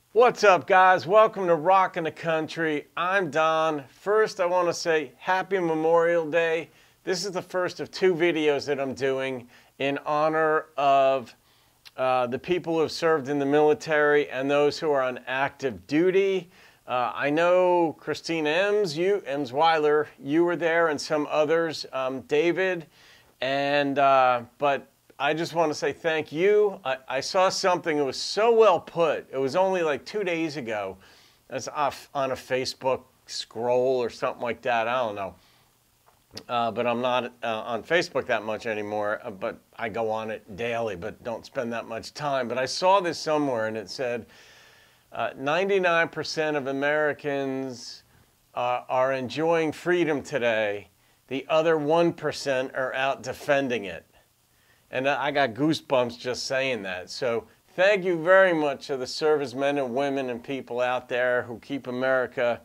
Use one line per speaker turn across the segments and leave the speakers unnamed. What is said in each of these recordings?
What's up, guys? Welcome to Rockin' the Country. I'm Don. First, I want to say Happy Memorial Day. This is the first of two videos that I'm doing in honor of the people who have served in the military and those who are on active duty. I know Christina Ems Weiler, you were there, and some others, David, and but I just want to say thank you. I saw something that was so well put. It was only like 2 days ago. It's off on a Facebook scroll or something like that. I don't know. But I'm not on Facebook that much anymore. But I go on it daily, but don't spend that much time. But I saw this somewhere, and it said 99% of Americans are enjoying freedom today. The other 1% are out defending it. And I got goosebumps just saying that. So thank you very much to the servicemen and women and people out there who keep America,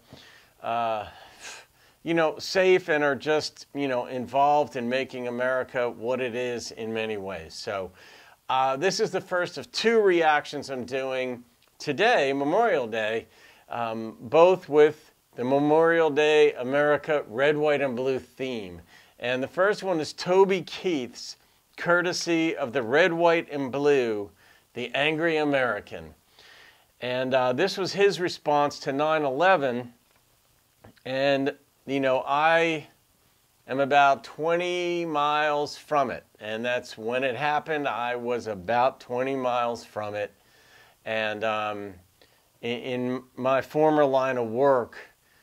safe and are just, involved in making America what it is in many ways. So this is the first of two reactions I'm doing today, Memorial Day, both with the Memorial Day America Red, White, and Blue theme. And the first one is Toby Keith's courtesy of the Red, White, and Blue, the Angry American. And this was his response to 9/11. And, I am about 20 miles from it. And that's when it happened. I was about 20 miles from it. And in my former line of work,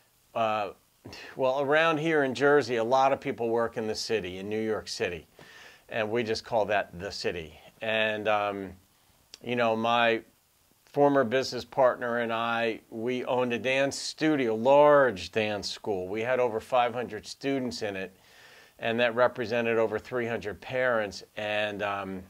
around here in Jersey, a lot of people work in the city, in New York City. And we just call that the city. And, my former business partner and I, we owned a dance studio, large dance school. We had over 500 students in it, and that represented over 300 parents. And,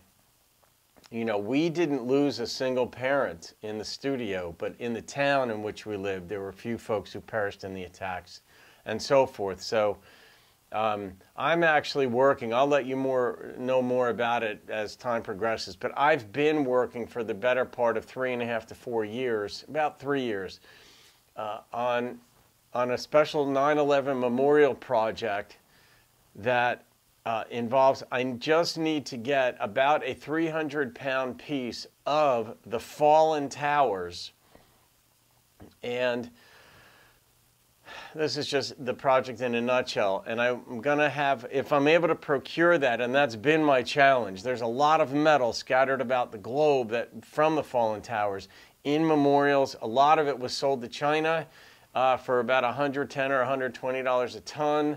we didn't lose a single parent in the studio, but in the town in which we lived, there were a few folks who perished in the attacks and so forth. So I'm actually working. I'll let you know more about it as time progresses. But I've been working for the better part of 3.5 to 4 years, about 3 years, on a special 9/11 memorial project that involves. I just need to get about a 300-pound piece of the fallen towers, and this is just the project in a nutshell. And I'm going to have, if I'm able to procure that, and that's been my challenge. There's a lot of metal scattered about the globe from the fallen towers in memorials. A lot of it was sold to China for about $110 or $120 a ton.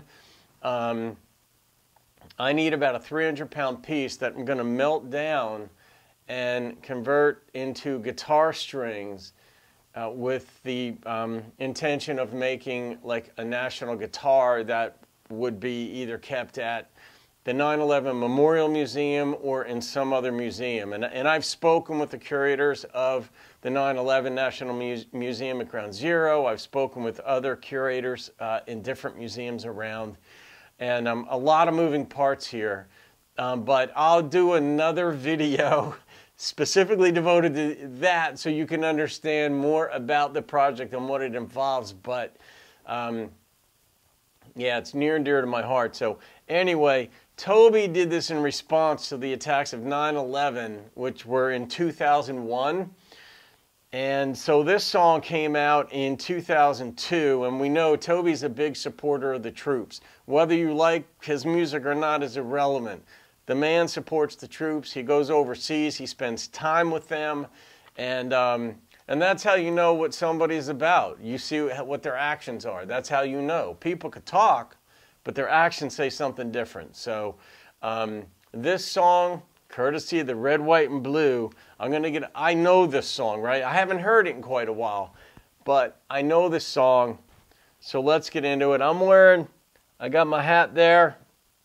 I need about a 300-pound piece that I'm going to melt down and convert into guitar strings, with the intention of making like a national guitar that would be either kept at the 9/11 Memorial Museum or in some other museum. And I've spoken with the curators of the 9/11 National Museum at Ground Zero. I've spoken with other curators in different museums around. And a lot of moving parts here. But I'll do another video specifically devoted to that so you can understand more about the project and what it involves. But yeah, it's near and dear to my heart. So anyway, Toby did this in response to the attacks of 9/11, which were in 2001. And so this song came out in 2002, and we know Toby's a big supporter of the troops. Whether you like his music or not is irrelevant. The man supports the troops. He goes overseas. He spends time with them. And that's how you know what somebody's about. You see what their actions are. That's how you know. People could talk, but their actions say something different. So this song, courtesy of the Red, White, and Blue, I know this song, right? I haven't heard it in quite a while, but I know this song. So let's get into it. I got my hat there.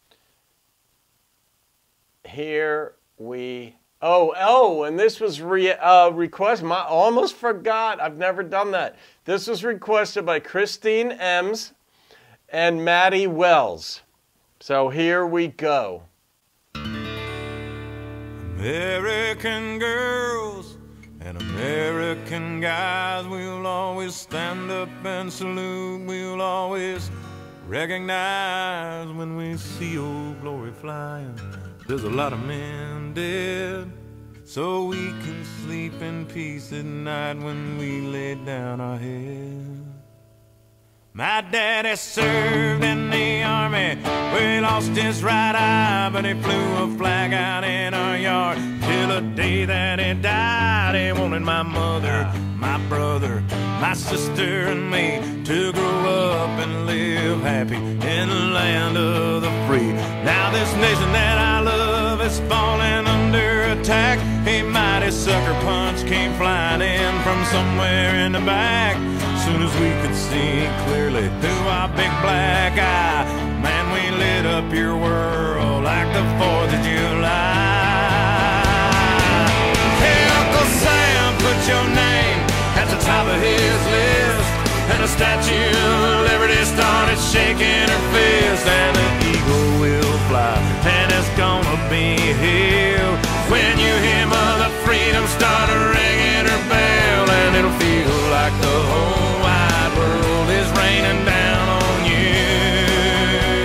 Here we, and this was requested, I almost forgot, I've never done that. This was requested by Christine Ems and Maddie Wells. So here we go.
American girls and American American guys, we'll always stand up and salute. We'll always recognize when we see Old Glory flying. There's a lot of men dead, so we can sleep in peace at night when we lay down our head. My daddy served in the army, where he lost his right eye, but he flew a flag out in our yard till the day that he died. He wanted my mother, my brother, my sister and me to grow up and live happy in the land of the free. Now this nation that I love is falling under attack. A mighty sucker punch came flying in from somewhere in the back. Soon as we could see clearly through our big black eye, man, we lit up your world like the 4th of July. Hey, Uncle Sam, put your name at the top of his list, and the Statue of Liberty started shaking her fist, and the eagle will fly, and it's gonna be here when you hear Mother Freedom start ringing her bell, and it'll feel like the whole wide world is raining down on you.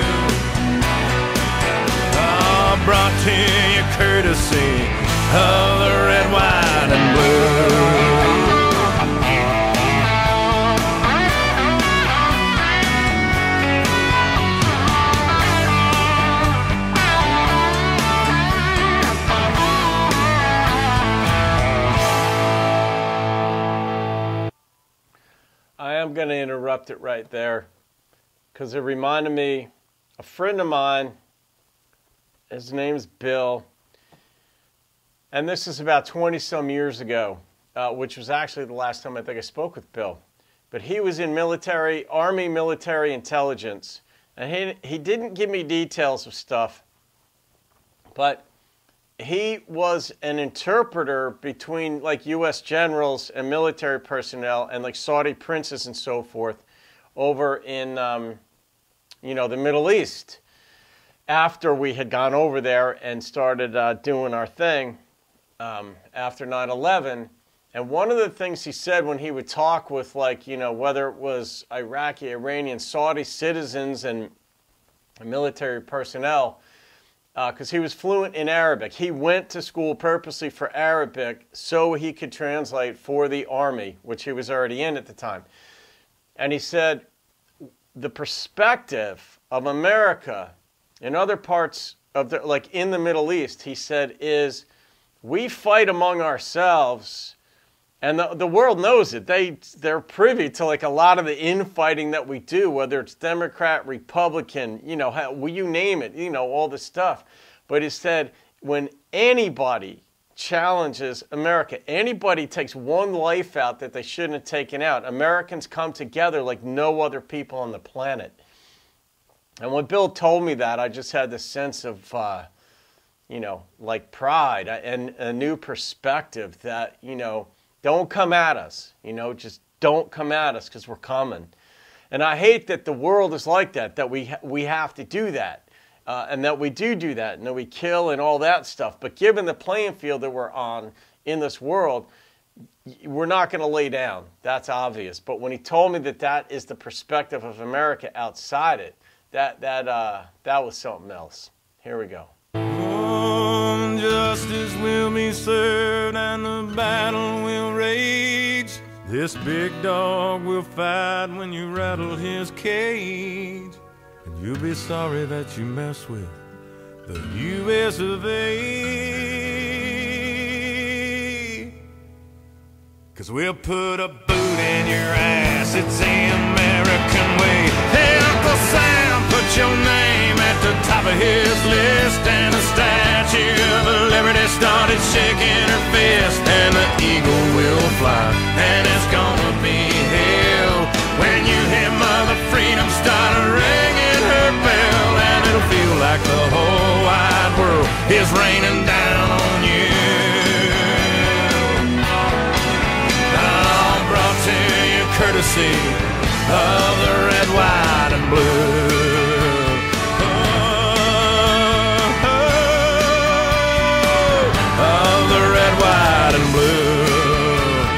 Oh, brought to you courtesy of the red, white, and blue.
I'm going to interrupt it right there because it reminded me, a friend of mine, his name's Bill, and this is about 20-some years ago, which was actually the last time I think I spoke with Bill. But he was in Army military intelligence, and he didn't give me details of stuff, but he was an interpreter between like U.S. generals and military personnel and like Saudi princes and so forth over in, you know, the Middle East. After we had gone over there and started doing our thing after 9/11. And one of the things he said when he would talk with, like, you know, whether it was Iraqi, Iranian, Saudi citizens and military personnel, because he was fluent in Arabic. He went to school purposely for Arabic so he could translate for the Army, which he was already in at the time. And he said the perspective of America in other parts of the, like in the Middle East, he said, is we fight among ourselves, and the world knows it. They're privy to like a lot of the infighting that we do, whether it's Democrat, Republican, you know, you name it, you know, all this stuff. But he said when anybody challenges America, anybody takes one life out that they shouldn't have taken out, Americans come together like no other people on the planet. And when Bill told me that, I just had this sense of, you know, like pride and a new perspective that, you know, don't come at us, you know, just don't come at us because we're coming. And I hate that the world is like that, that we have to do that, and that we do that, and that we kill and all that stuff. But given the playing field that we're on in this world, we're not going to lay down. That's obvious. But when he told me that that is the perspective of America outside it, that was something else. Here we go.
Oh, justice will be served and the battle will rage. This big dog will fight when you rattle his cage. And you'll be sorry that you mess with the U.S. of A. 'Cause we'll put a boot in your ass, it's the American way. Hey, Uncle Sam, put your name at the top of his list, and the Statue of Liberty started shaking her fist, and the eagle will fly, and it's gonna be hell when you hear Mother Freedom start ringing her bell, and it'll feel like the whole wide world is raining down on you. All brought to you courtesy of the red, white, and blue. Of the red, white, and blue.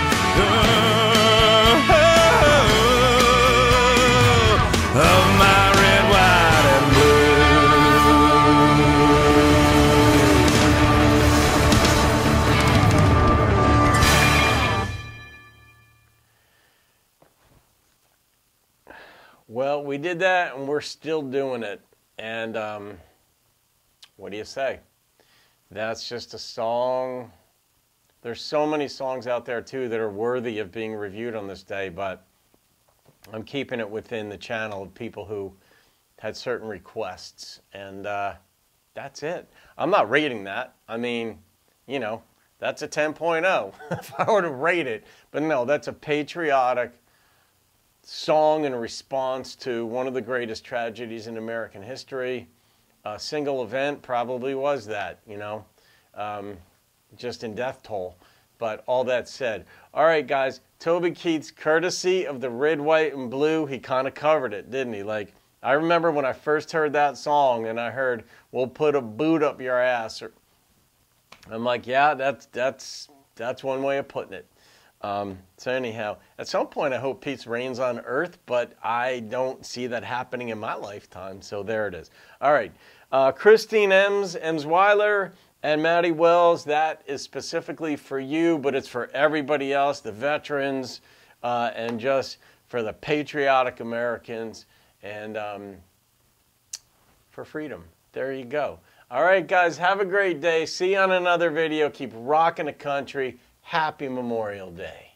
Well, we did that, and we're still doing it. And what do you say? That's just a song. There's so many songs out there, too, that are worthy of being reviewed on this day, but I'm keeping it within the channel of people who had certain requests, and that's it. I'm not rating that. I mean, you know, that's a 10.0 if I were to rate it. But no, that's a patriotic song in response to one of the greatest tragedies in American history. A single event probably was that, you know, just in death toll. But all that said, all right, guys, Toby Keith's courtesy of the Red, White, and Blue, he kind of covered it, didn't he? Like, I remember when I first heard that song and I heard, "We'll put a boot up your ass." I'm like, yeah, that's one way of putting it. So anyhow, at some point I hope peace reigns on earth, but I don't see that happening in my lifetime. So there it is. All right, Christine Emsweiler, and Maddie Wells, that is specifically for you, but it's for everybody else, the veterans, and just for the patriotic Americans, and for freedom. There you go. All right, guys, have a great day. See you on another video. Keep rocking the country. Happy Memorial Day.